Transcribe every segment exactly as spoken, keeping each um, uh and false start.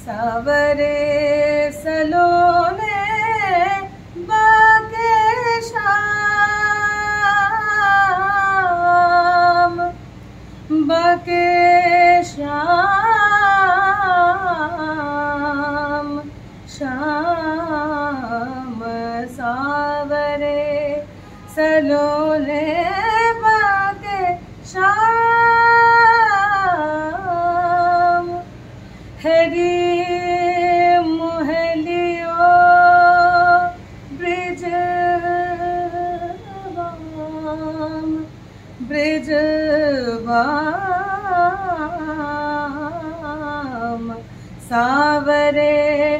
सावरे सलोने बाके श्याम, बाके श्याम, श्याम सावरे सलोने बाके श्याम। हरी मोहलियो ब्रिजवाम, ब्रिजवाम सावरे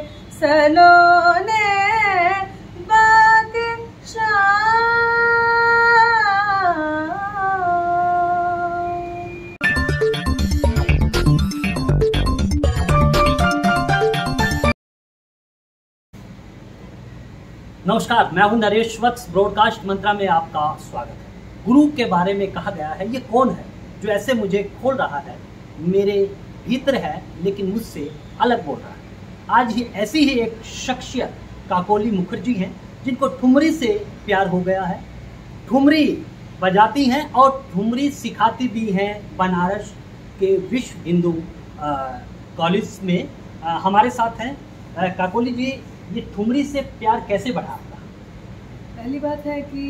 सलोने बाके नमस्कार, मैं हूं नरेश वत्स। ब्रॉडकास्ट मंत्रा में आपका स्वागत है। गुरु के बारे में कहा गया है, ये कौन है जो ऐसे मुझे खोल रहा है, मेरे भीतर है लेकिन मुझसे अलग बोल रहा है। आज ही ऐसी ही एक शख्सियत काकोली मुखर्जी हैं, जिनको ठुमरी से प्यार हो गया है। ठुमरी बजाती हैं और ठुमरी सिखाती भी हैं बनारस के विश्व हिंदू कॉलेज में। आ, हमारे साथ हैं काकोली जी। ये ठुमरी से प्यार कैसे बढ़ा आपका? पहली बात है कि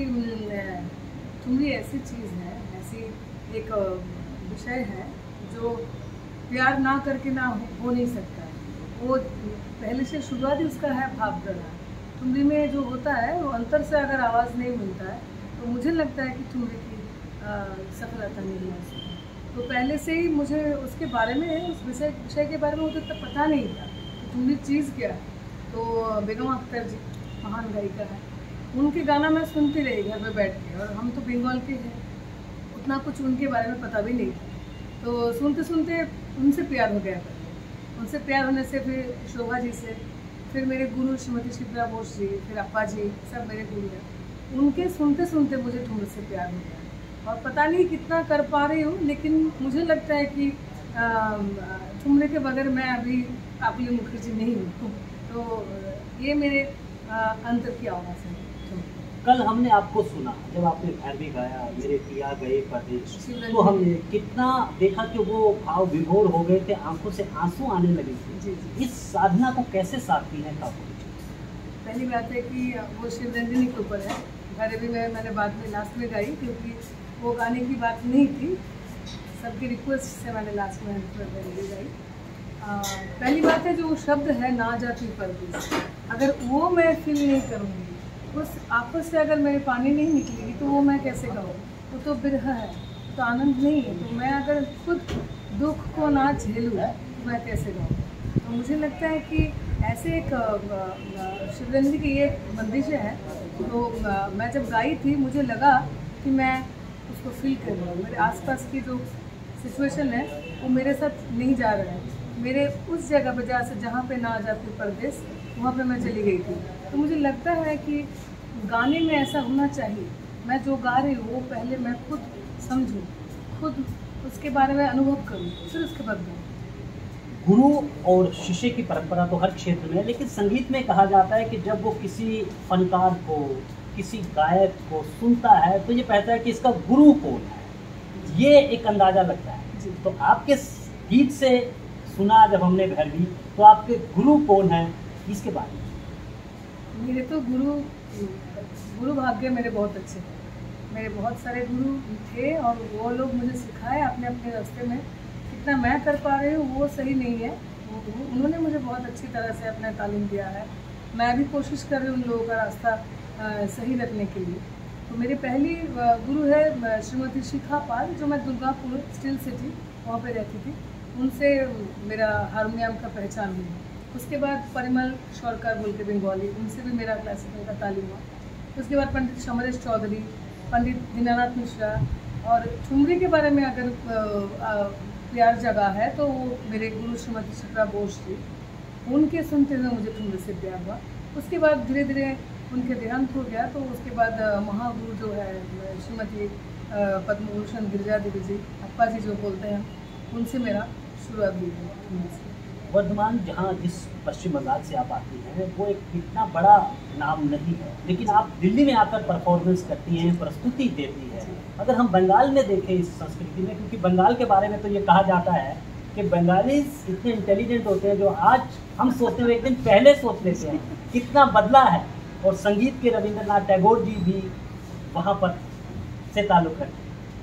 ठुमरी ऐसी चीज़ है, ऐसी एक विषय है जो प्यार ना करके ना हो, हो नहीं सकता है। वो पहले से शुरुआत ही उसका है भाव प्रधान। ठुमरी में जो होता है वो अंतर से अगर आवाज़ नहीं मिलता है तो मुझे लगता है कि ठुमरी की सफलता नहीं है उसमें। तो पहले से ही मुझे उसके बारे में, उस विषय विषय के बारे में मुझे तो पता नहीं था कि ठुमरी चीज़ क्या है। तो बेगम अख्तर जी महान गायिका है, उनके गाना मैं सुनती रही घर में बैठ के, और हम तो बंगाल के हैं, उतना कुछ उनके बारे में पता भी नहीं था। तो सुनते सुनते उनसे प्यार हो गया। उनसे प्यार होने से फिर शोभा जी से, फिर मेरे गुरु श्रीमती शिप्रा बोस जी, फिर अप्पा जी, सब मेरे गुरु हैं। उनके सुनते सुनते मुझे ठुमरी से प्यार हो गया, और पता नहीं कितना कर पा रही हूँ, लेकिन मुझे लगता है कि ठुमरी के बगैर मैं अभी काकोली मुखर्जी नहीं हूँ। तो ये मेरे अंतर की आवाज़ है। कल हमने आपको सुना जब आपने भैरवी गाया, मेरे पिया गए परदेश, तो हमने कितना देखा कि वो भाव विभोर हो गए थे, आंखों से आंसू आने लगे थे। जी जी। इस साधना को कैसे साधती है काकोली? पहली बात है कि वो शिवरंजनी के ऊपर है। भैरवी में मैंने बाद में लास्ट में गाई, क्योंकि वो गाने की बात नहीं थी, सबकी रिक्वेस्ट से मैंने लास्ट में भैरवी गाई। आ, पहली बात है जो शब्द है ना जाती परदेस, अगर वो मैं फील नहीं करूँगी, उस आंखों से अगर मेरे पानी नहीं निकलेगी तो वो मैं कैसे गाऊँ? वो तो बिरह है, तो आनंद नहीं है। तो मैं अगर खुद दुख को ना झेलूँ तो मैं कैसे गाऊँ? तो मुझे लगता है कि ऐसे एक शिवरंजनी की ये बंदिशें हैं। तो मैं जब गाई थी मुझे लगा कि मैं उसको फील कर रही हूँ। मेरे आसपास की जो सिचुएशन है वो मेरे साथ नहीं जा रहा है, मेरे उस जगह पर जहाँ से जहाँ पे ना जाती परदेश, वहाँ पे मैं चली गई थी। तो मुझे लगता है कि गाने में ऐसा होना चाहिए, मैं जो गा रही हूँ वो पहले मैं खुद समझूँ, खुद उसके बारे में अनुभव करूँ, फिर उसके बाद गाऊँ। गुरु और शिष्य की परंपरा तो हर क्षेत्र में है, लेकिन संगीत में कहा जाता है कि जब वो किसी फनकार को, किसी गायक को सुनता है तो ये कहता है कि इसका गुरु कौन है, ये एक अंदाज़ा लगता है। तो आपके गीत से सुना जब हमने भैरवी, तो आपके गुरु कौन है, इसके बारे में? मेरे तो गुरु गुरु भाग्य मेरे बहुत अच्छे थे। मेरे बहुत सारे गुरु थे और वो लोग मुझे सिखाए अपने अपने रास्ते में। कितना मैं कर पा रही हूँ वो सही नहीं है, उन्होंने मुझे बहुत अच्छी तरह से अपना तालीम दिया है। मैं भी कोशिश कर रही हूँ उन लोगों का रास्ता सही रखने के लिए। तो मेरी पहली गुरु है श्रीमती शिखा पाल, जो मैं दुर्गापुर स्टील सिटी वहाँ पे रहती थी, उनसे मेरा हारमोनियम का पहचान हुई। उसके बाद परिमल शौरकर बोल के बंगाली, उनसे भी मेरा क्लासिकल का तालीम हुआ। उसके बाद पंडित समरेश चौधरी, पंडित दीनानाथ मिश्रा, और ठुमरी के बारे में अगर प्यार जगह है तो वो मेरे गुरु श्रीमती शिप्रा बोस जी, उनके सुनते हुए मुझे ठुमरी से प्यार हुआ। उसके बाद धीरे धीरे उनके देहांत हो गया, तो उसके बाद महागुरु जो है श्रीमती पद्मभूषण गिरिजा देवी जी, अप्पा जी जो बोलते हैं, उनसे मेरा शुरुआत हुई है ठुमरी से। वर्धमान, जहाँ जिस पश्चिम बंगाल से आप आती हैं, वो एक इतना बड़ा नाम नहीं है, लेकिन आप दिल्ली में आकर परफॉर्मेंस करती हैं, प्रस्तुति देती है। अगर हम बंगाल में देखें इस संस्कृति में, क्योंकि बंगाल के बारे में तो ये कहा जाता है कि बंगालीज इतने इंटेलिजेंट होते हैं, जो आज हम सोचते हैं एक दिन पहले सोच लेते हैं, कितना बदला है। और संगीत के रविंद्रनाथ टैगोर जी भी वहाँ पर से ताल्लुक़ रखते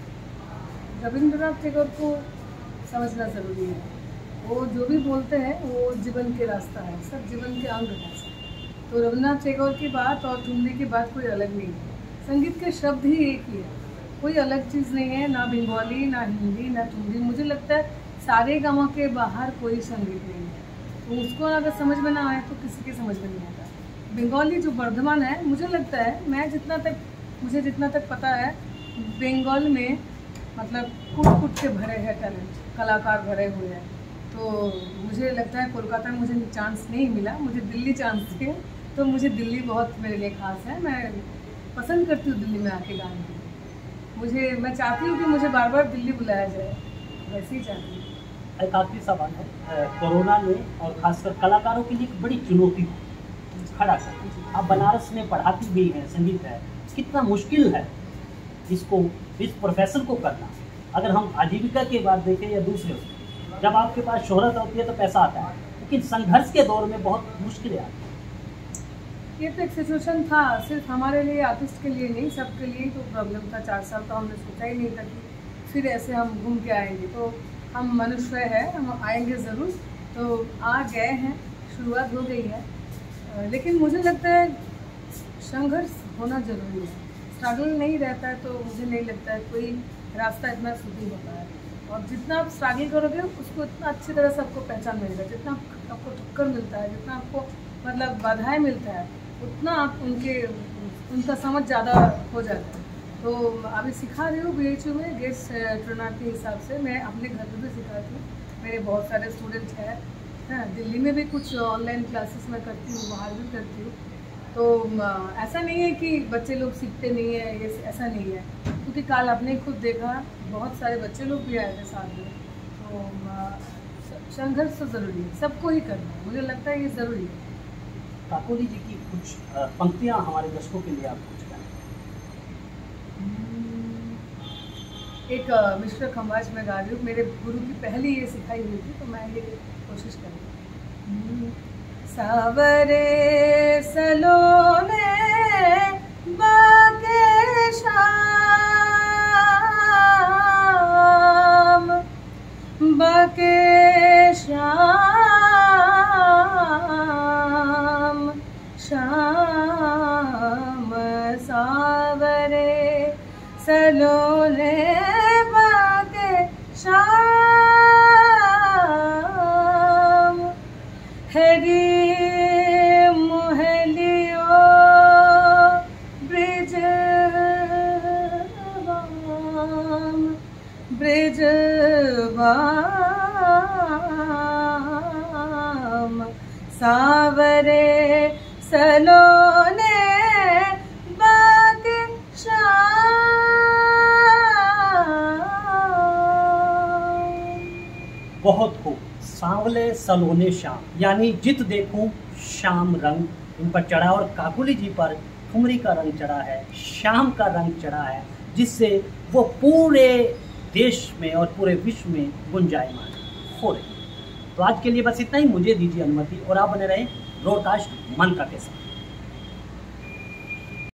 हैं। रविंद्रनाथ टैगोर को समझना ज़रूरी है। वो जो भी बोलते हैं वो जीवन के रास्ता है, सब जीवन के अंग है। तो रविंद्रनाथ टैगोर की बात और ठुमरी की बात कोई अलग नहीं है। संगीत के शब्द ही एक ही है, कोई अलग चीज़ नहीं है, ना बंगाली, ना हिंदी, ना ठुमरी। मुझे लगता है सारे गाँव के बाहर कोई संगीत नहीं है, तो उसको अगर समझ में ना आए तो किसी के समझ में नहीं आता। बंगाली जो वर्धमान है, मुझे लगता है, मैं जितना तक मुझे जितना तक पता है, बंगाल में मतलब कूट कूट के भरे हैं टैलेंट, कलाकार भरे हुए हैं। तो मुझे लगता है कोलकाता में मुझे चांस नहीं मिला, मुझे दिल्ली चांस थे, तो मुझे दिल्ली बहुत मेरे लिए खास है। मैं पसंद करती हूँ दिल्ली में आके गाने के। मुझे मैं चाहती हूँ कि मुझे बार बार दिल्ली बुलाया जाए, वैसे ही चाहती हूँ। एक आखिरी सवाल है, कोरोना में और खासकर कलाकारों के लिए एक बड़ी चुनौती खड़ा कर, आप बनारस में पढ़ाती भी हैं, संगीत है, कितना मुश्किल है इसको, इस प्रोफेशन को करना। अगर हम आजीविका की बात देखें या दूसरे, जब आपके पास शोहरत होती है तो पैसा आता है, लेकिन संघर्ष के दौर में बहुत मुश्किलें आती हैं। ये तो एक सिचुएशन था, सिर्फ हमारे लिए, आर्टिस्ट के लिए नहीं, सबके लिए तो प्रॉब्लम था। चार साल तो हमने सोचा ही नहीं था कि फिर ऐसे हम घूम के आएंगे। तो हम मनुष्य है, हम आएंगे ज़रूर, तो आ गए हैं, शुरुआत हो गई है। लेकिन मुझे लगता है संघर्ष होना ज़रूरी है। स्ट्रगल नहीं रहता है तो मुझे नहीं लगता है कोई रास्ता इतना सुधी होता है। और जितना आप स्ट्रगल करोगे उसको इतना अच्छी तरह से आपको पहचान मिलेगा। जितना आपको टक्कर मिलता है, जितना आपको मतलब बाधाएं मिलता है, उतना आप उनके उनका समझ ज़्यादा हो जाता है। तो अभी सिखा रही हूँ बी एच यू में गेस्ट ट्रेनर के हिसाब से। मैं अपने घर पर भी सिखाती हूँ, मेरे बहुत सारे स्टूडेंट हैं। हाँ, दिल्ली में भी कुछ ऑनलाइन क्लासेस मैं करती हूँ, बाहर भी करती हूँ। तो ऐसा नहीं है कि बच्चे लोग सीखते नहीं है, ये ऐसा नहीं है, क्योंकि कल आपने खुद देखा बहुत सारे बच्चे लोग भी आए थे साथ में। तो संघर्ष तो ज़रूरी है, सबको ही करना है, मुझे लगता है ये ज़रूरी है। काकोली जी की कुछ पंक्तियाँ हमारे दर्शकों के लिए आप कुछ करें। एक मिस्टर खम्बाज में गा रही हूँ, मेरे गुरु की पहली ये सिखाई हुई थी, तो मैं ये कोशिश करूँगी। सावरे सलोने बाके शाम, बाके शाम, शाम सावरे सलोने बाके शाम, हरी मोहलियो ब्रिजवाम, ब्रिजवाम सावरे सलोने बाके शाम। बहुत खूब। सांवले सलोने शाम, यानी जित देखूं शाम रंग इन पर चढ़ा, और काकोली जी पर ठुमरी का रंग चढ़ा है, शाम का रंग चढ़ा है, जिससे वो पूरे देश में और पूरे विश्व में गुंजायमान हो रही है। तो आज के लिए बस इतना ही, मुझे दीजिए अनुमति और आप बने रहें ब्रॉडकास्ट मंत्र के साथ।